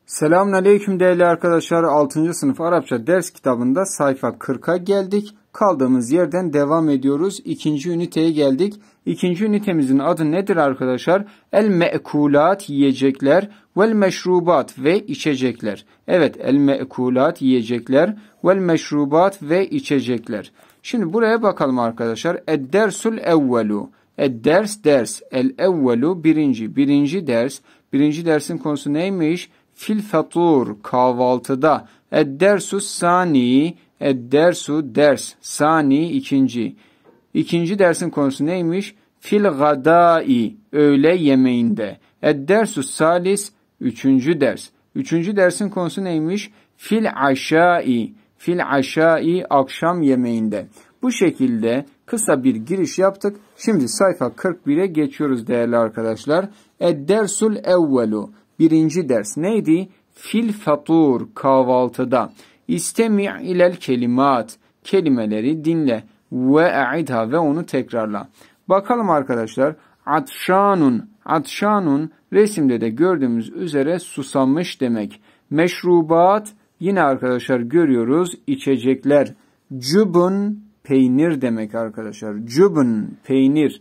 Selamünaleyküm değerli arkadaşlar. 6. sınıf Arapça ders kitabında sayfa 40'a geldik. Kaldığımız yerden devam ediyoruz. 2. üniteye geldik. 2. ünitemizin adı nedir arkadaşlar? El-me'kulat yiyecekler vel meşrubat ve içecekler. Evet, el-me'kulat yiyecekler vel meşrubat ve içecekler. Şimdi buraya bakalım arkadaşlar. Ed-dersul evvelu. Ed-ders el-evvelu birinci ders. Birinci dersin konusu neymiş? Fil fatur kahvaltıda. Ed-dersu sani. Ed-dersu ders. Sani ikinci. İkinci dersin konusu neymiş? Fil gadai öğle yemeğinde. Ed-dersu salis üçüncü ders. Üçüncü dersin konusu neymiş? Fil aşai. Fil aşai akşam yemeğinde. Bu şekilde kısa bir giriş yaptık. Şimdi sayfa 41'e geçiyoruz değerli arkadaşlar. Ed-dersul evvelu. Birinci ders neydi? Fil fatur kahvaltıda. İstemi' ilel kelimat. Kelimeleri dinle. Ve e'idha ve onu tekrarla. Bakalım arkadaşlar. Atşanun. Atşanun resimde de gördüğümüz üzere susamış demek. Meşrubat yine arkadaşlar görüyoruz içecekler. Cubun peynir demek arkadaşlar. Cubun peynir.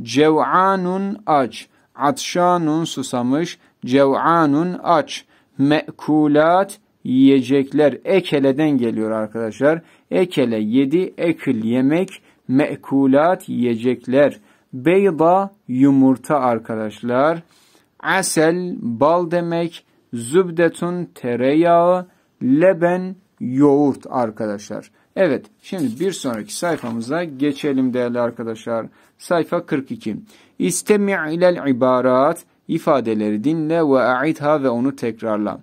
Cev'anun aç. Atşanun susamış. Cev'anun aç. Me'kulat yiyecekler. Ekeleden geliyor arkadaşlar. Ekele yedi. Ekil yemek. Me'kulat yiyecekler. Beyda yumurta arkadaşlar. Asel bal demek. Zübdetun tereyağı. Leben yoğurt arkadaşlar. Evet, şimdi bir sonraki sayfamıza geçelim değerli arkadaşlar. Sayfa 42. İstemi' ilel ibarat. İfadeleri dinle ve a'idha ve onu tekrarla.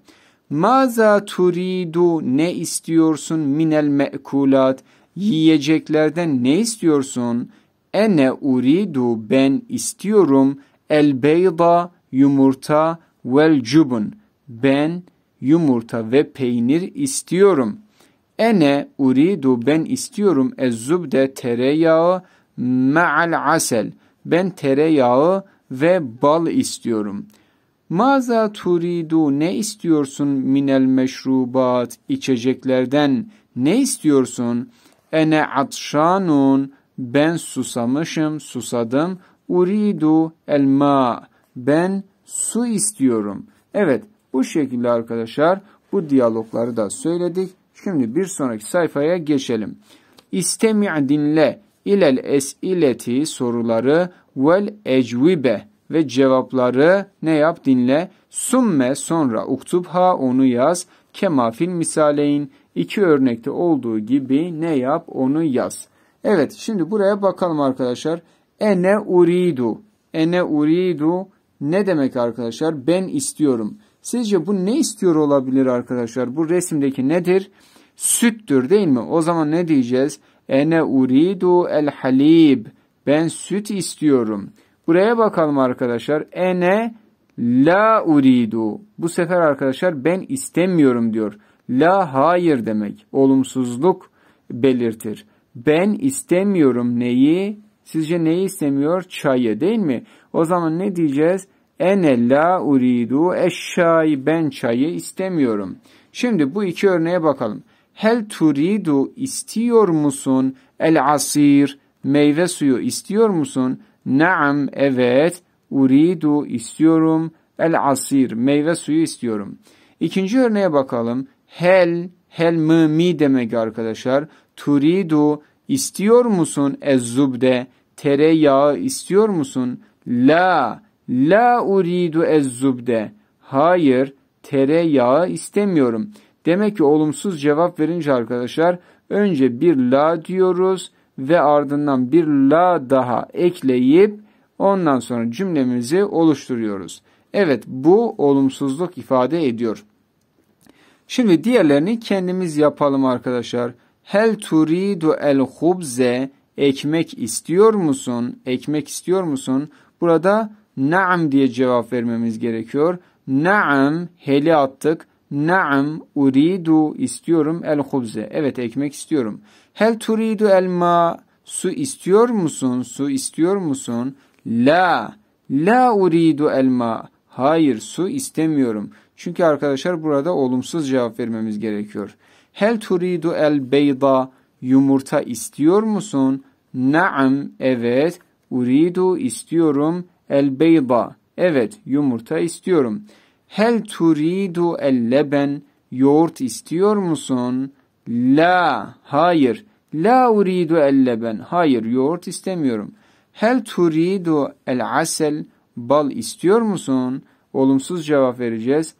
Maza turidu ne istiyorsun minel me'kulat yiyeceklerden ne istiyorsun? Ene uridu ben istiyorum el beyda yumurta vel cubun ben yumurta ve peynir istiyorum. Ene uridu ben istiyorum ezzubde tereyağı ma'al asel ben tereyağı ve bal istiyorum. Maza turidu ne istiyorsun minel meşrubat içeceklerden ne istiyorsun? Ene atşanun ben susamışım susadım. Uridu elma ben su istiyorum. Evet bu şekilde arkadaşlar bu diyalogları da söyledik. Şimdi bir sonraki sayfaya geçelim. İstemi' dinle ilel es'ileti soruları vel ecvibe ve cevapları ne yap dinle. Summe sonra uktubha onu yaz. Kema fil misaleyn iki örnekte olduğu gibi ne yap onu yaz. Evet şimdi buraya bakalım arkadaşlar. Ene uridu. Ene uridu ne demek arkadaşlar? Ben istiyorum. Sizce bu ne istiyor olabilir arkadaşlar? Bu resimdeki nedir? Süttür değil mi? O zaman ne diyeceğiz? Ene uridu el halib. Ben süt istiyorum. Buraya bakalım arkadaşlar. Ene la uridu. Bu sefer arkadaşlar ben istemiyorum diyor. La hayır demek. Olumsuzluk belirtir. Ben istemiyorum neyi? Sizce neyi istemiyor? Çayı değil mi? O zaman ne diyeceğiz? Ene la uridu eşşay. Ben çayı istemiyorum. Şimdi bu iki örneğe bakalım. Hel turidu istiyor musun? El asir meyve suyu istiyor musun? Naam evet. Uridu istiyorum. El asir meyve suyu istiyorum. İkinci örneğe bakalım. Hel mi demek arkadaşlar. Turidu istiyor musun? Ezzubde tereyağı istiyor musun? La uridu ezzubde. Hayır tereyağı istemiyorum. Demek ki olumsuz cevap verince arkadaşlar önce bir la diyoruz ve ardından bir la daha ekleyip ondan sonra cümlemizi oluşturuyoruz. Evet bu olumsuzluk ifade ediyor. Şimdi diğerlerini kendimiz yapalım arkadaşlar. Hel turidu el hubze ekmek istiyor musun? Ekmek istiyor musun? Burada naam diye cevap vermemiz gerekiyor. Naam heli attık. Naam uridu istiyorum el hubze. Evet ekmek istiyorum. Hel turidu el ma su istiyor musun? Su istiyor musun? La uridu el ma. Hayır su istemiyorum. Çünkü arkadaşlar burada olumsuz cevap vermemiz gerekiyor. Hel turidu el beyda, yumurta istiyor musun? Naam, evet. Uridu, istiyorum. El beyda, evet, yumurta istiyorum. Hel turidu el leben, yoğurt istiyor musun? La, hayır. La uridu el leben, hayır, yoğurt istemiyorum. Hel turidu el asel, bal istiyor musun? Olumsuz cevap vereceğiz.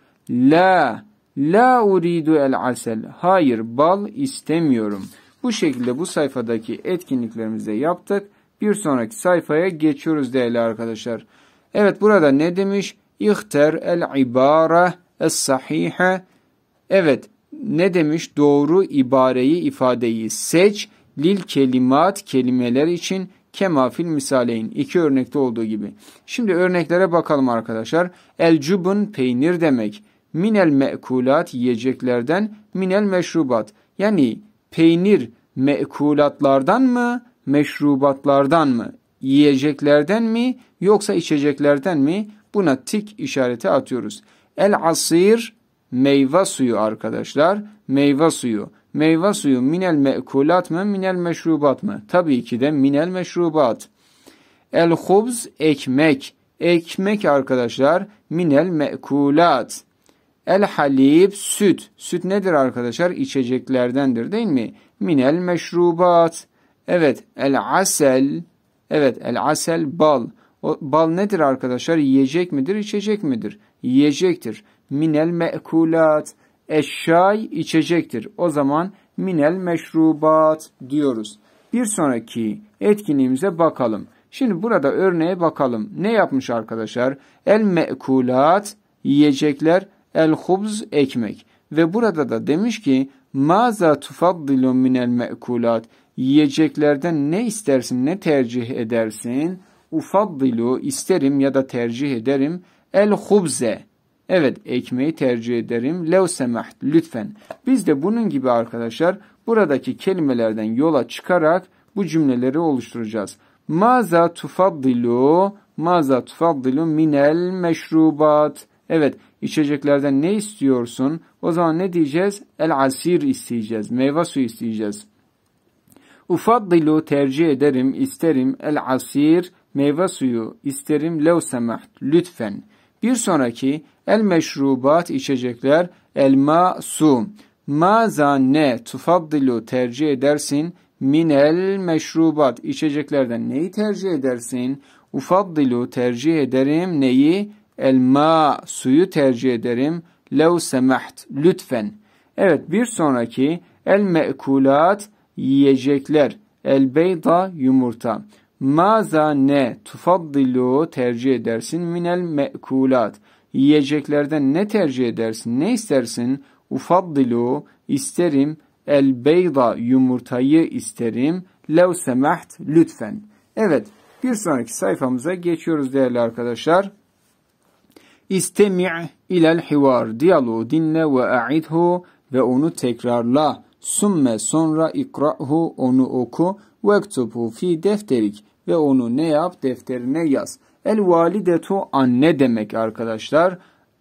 La uridu el asel, hayır, bal istemiyorum. Bu şekilde bu sayfadaki etkinliklerimizi de yaptık. Bir sonraki sayfaya geçiyoruz değerli arkadaşlar. Evet, burada ne demiş? İhter el ibare es sahihe. Evet, ne demiş? Doğru ibareyi, ifadeyi seç. Lil kelimat, kelimeler için, kema fil misaleyn, 2 örnekte olduğu gibi. Şimdi örneklere bakalım arkadaşlar. El cubun, peynir demek. Minel me'kulat, yiyeceklerden. Minel meşrubat, yani peynir me'kulatlardan mı, meşrubatlardan mı? Yiyeceklerden mi yoksa içeceklerden mi? Buna tik işareti atıyoruz. El asir, meyve suyu arkadaşlar. Meyve suyu. Meyve suyu minel me'kulat mı, minel meşrubat mı? Tabii ki de minel meşrubat. El hubz, ekmek. Ekmek arkadaşlar minel me'kulat. El halib, süt. Süt nedir arkadaşlar? İçeceklerdendir değil mi? Minel meşrubat. Evet, el asel. Evet, el asel, bal. O, bal nedir arkadaşlar? Yiyecek midir, içecek midir? Yiyecektir. Minel me'kulat. Eşşay, içecektir. O zaman minel meşrubat diyoruz. Bir sonraki etkinliğimize bakalım. Şimdi burada örneğe bakalım. Ne yapmış arkadaşlar? El me'kulat, yiyecekler. El hubz, ekmek. Ve burada da demiş ki maza tufaddilu minel me'kulat, yiyeceklerden ne istersin, ne tercih edersin? Ufaddilu, isterim ya da tercih ederim. El hubze, evet, ekmeği tercih ederim. Lev semaht, lütfen. Biz de bunun gibi arkadaşlar buradaki kelimelerden yola çıkarak bu cümleleri oluşturacağız. Maza tufaddilu minel meşrubat. Evet, içeceklerden ne istiyorsun? O zaman ne diyeceğiz? El asir isteyeceğiz. Meyve suyu isteyeceğiz. Ufaddilu, tercih ederim, isterim. El asir, meyve suyu isterim. Lev semaht, lütfen. Bir sonraki el meşrubat, içecekler. El ma, su. Maza, ne? Tufaddilu, tercih edersin. Minel meşrubat, içeceklerden neyi tercih edersin? Ufaddilu, tercih ederim. Neyi? El ma, suyu tercih ederim. Lev semaht, lütfen. Evet, bir sonraki el me'kulat, yiyecekler. El beyda, yumurta. Maza, ne? Tufaddilu, tercih edersin. Minel me'kulat, yiyeceklerden ne tercih edersin, ne istersin? Ufaddilu, isterim. El beyda, yumurtayı isterim. Lev semaht, lütfen. Evet, bir sonraki sayfamıza geçiyoruz değerli arkadaşlar. İstemi' ilel hivar, diyaloğu dinle ve a'idhu, ve onu tekrarla. Sümme, sonra ikra'hu, onu oku. Vektubhu fi defterik, ve onu ne yap? Defterine yaz. El validetu, anne demek arkadaşlar.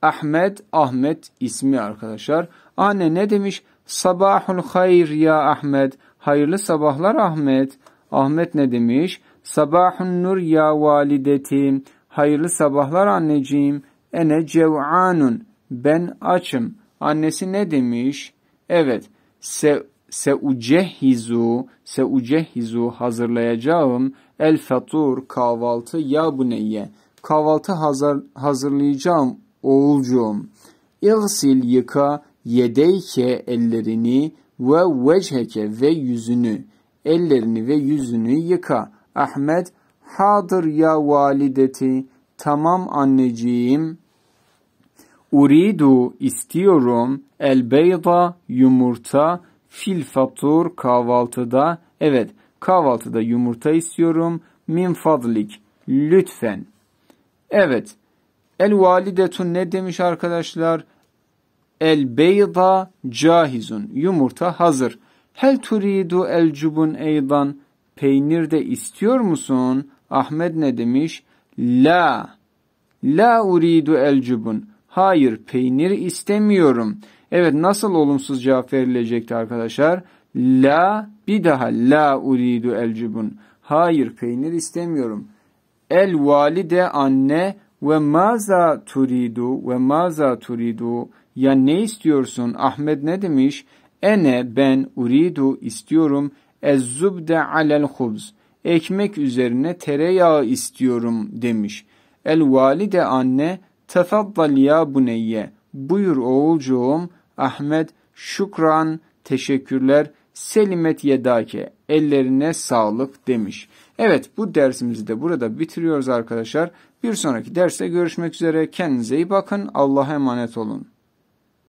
Ahmet ismi arkadaşlar. Anne ne demiş? Sabahul hayr ya Ahmet, hayırlı sabahlar Ahmet. Ahmet ne demiş? Sabahun nur ya valideti, hayırlı sabahlar anneciğim. Ene cev'anun, ben açım. Annesi ne demiş? Evet, seucehhizu, hazırlayacağım. El fatur, kahvaltı. Ya buneyye, kahvaltı hazırlayacağım oğulcuğum. İğsil, yıka. Yedeyke, ellerini. Ve vecheke, ve yüzünü. Ellerini ve yüzünü yıka. Ahmet, hadır ya valideti, tamam anneciğim. Uridu, istiyorum. El beyda, yumurta. Fil fatur, kahvaltıda. Evet, kahvaltıda yumurta istiyorum. Min fadlik, lütfen. Evet, el validetun ne demiş arkadaşlar? El beyda cahizun, yumurta hazır. Hel turidu el cubun eydan, peynir de istiyor musun? Ahmet ne demiş? La uridu el cubun, Hayır, peynir istemiyorum. Evet, nasıl olumsuz cevap verilecekti arkadaşlar? La, bir daha la uridu el cubun. Hayır, peynir istemiyorum. El valide, anne, ve maza turidu, ve maza turidu. Ya ne istiyorsun? Ahmet ne demiş? Ene, ben, uridu, istiyorum. Ez zubde alel hubz. Ekmek üzerine tereyağı istiyorum demiş. El valide, anne, tefaddal ya buneyye. Buyur oğulcuğum. Ahmet, şükran, teşekkürler. Selimet yedake, ellerine sağlık demiş. Evet, bu dersimizi de burada bitiriyoruz arkadaşlar. Bir sonraki derste görüşmek üzere. Kendinize iyi bakın. Allah'a emanet olun.